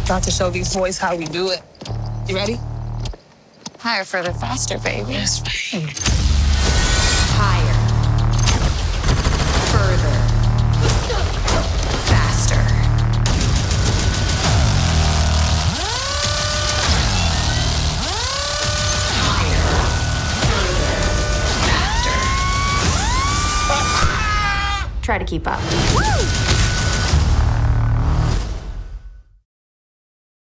About to show these boys how we do it. You ready? Higher, further, faster, baby. Yes, babe. Higher. Further. Faster. Higher. Further. Faster. Try to keep up. Woo!